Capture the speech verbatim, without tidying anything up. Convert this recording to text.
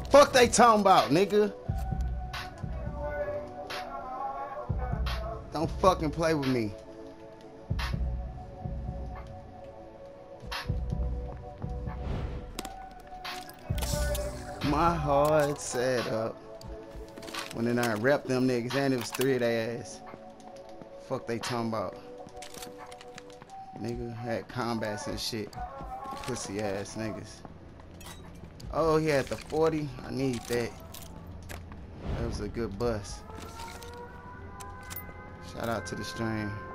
Fuck they talking about, nigga. Don't fucking play with me. My heart set up when then I rep them niggas and it was three of their ass. Fuck they talking about. Nigga had combats and shit. Pussy ass niggas. Oh, he had the forty. I need that. That was a good bus. Shout out to the stream.